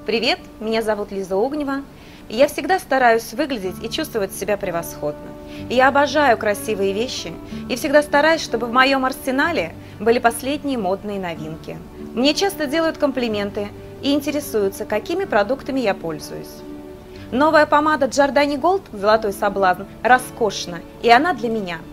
Привет, меня зовут Лиза Огнева, и я всегда стараюсь выглядеть и чувствовать себя превосходно. И я обожаю красивые вещи и всегда стараюсь, чтобы в моем арсенале были последние модные новинки. Мне часто делают комплименты и интересуются, какими продуктами я пользуюсь. Новая помада Giordani Gold «Золотой соблазн» роскошна, и она для меня –